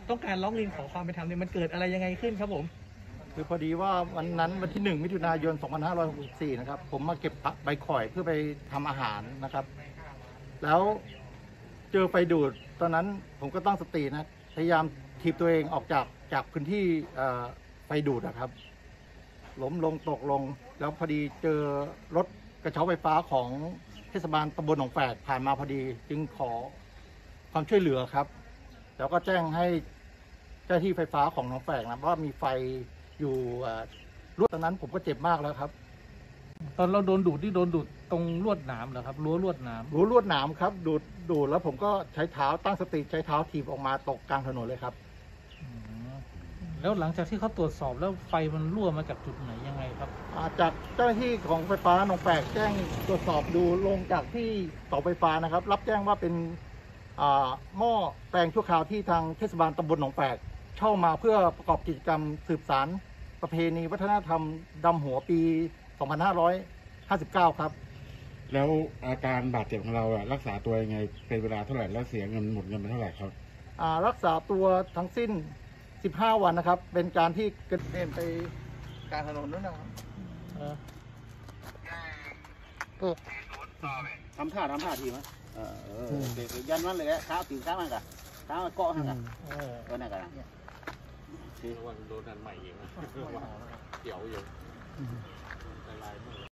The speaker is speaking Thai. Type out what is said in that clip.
ต้องการร้องเรียนขอความเป็นธรรมเนี่ยมันเกิดอะไรยังไงขึ้นครับผมคือพอดีว่าวันนั้นวันที่1 มิถุนายน 2564 นะครับผมมาเก็บใบข่อยเพื่อไปทำอาหารนะครับแล้วเจอไฟดูดตอนนั้นผมก็ตั้งสตินะพยายามถีบตัวเองออกจากพื้นที่ไฟดูดนะครับล้มลงตกลงแล้วพอดีเจอรถกระเช้าไฟฟ้าของเทศบาลตำบลหนองแฝกผ่านมาพอดีจึงขอความช่วยเหลือครับแล้วก็แจ้งให้เจ้าหน้าที่ไฟฟ้าของหนองแฝกนะว่ามีไฟอยู่ลวดตอนนั้นผมก็เจ็บมากแล้วครับตอนเราโดนดูดที่โดนดูดตรงลวดหนามเหรอครับรั้วลวดหนามรั้วลวดหนามครับดูดแล้วผมก็ใช้เท้าตั้งสติใช้เท้าถีบออกมาตกกลางถนนเลยครับแล้วหลังจากที่เขาตรวจสอบแล้วไฟมันรั่วมาจากจุดไหนยังไงครับจากเจ้าหน้าที่ของไฟฟ้าหนองแฝกแจ้งตรวจสอบดูลงจากที่เสาไฟฟ้านะครับรับแจ้งว่าเป็นหม้อแปลงชั่วคราวที่ทางเทศบาลตำบลหนองแฝกเช่ามาเพื่อประกอบกิจกรรมสืบสานประเพณีวัฒนธรรมดำหัวปี 2559 ครับแล้วอาการบาดเจ็บของเรารักษาตัวยังไงเป็นเวลาเท่าไหร่แล้วเสียเงินหมดเงินไปเท่าไหร่ครับรักษาตัวทั้งสิ้น15 วันนะครับเป็นการที่กระเด็นไปกลางถนนนั่นนะครับทำท่าทีมั้ยเด็กยันมันเลยข้าวตีข้าวมันกันข้าวเกาะมันกันก็นั่นกันที่วันโดนนันใหม่เองเกี่ยวอยู่ลายมือ